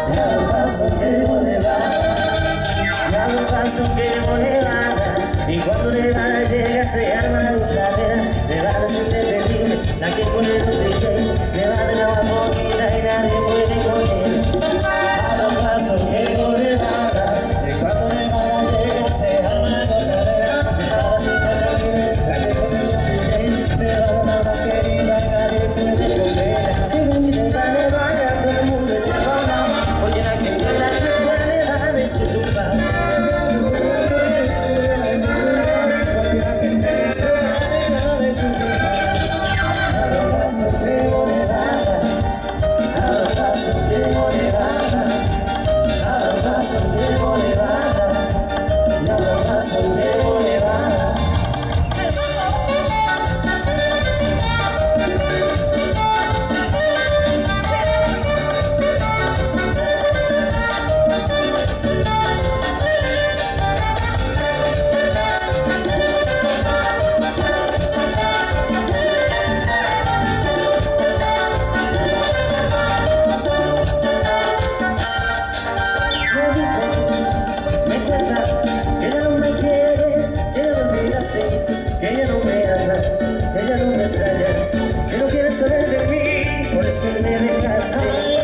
Cada paso que llevo nevada, y cuando nevada llega se arma la buscadera. Nevada es independible, la que pone los DJs. Nevada en agua bonita y nadie puede con él. Cada paso que llevo nevada, y cuando nevada llega se arma la gozadera. Nevada es independible, la que pone los DJs. Nevada la más querida y nadie puede con ella. Si me invitan a nevada, todo el mundo echa palma, porque la que vuela nevada es su tumba. Que ya no me amas, que ya no me extrañas, que no quieres saber de mí, por eso me dejas.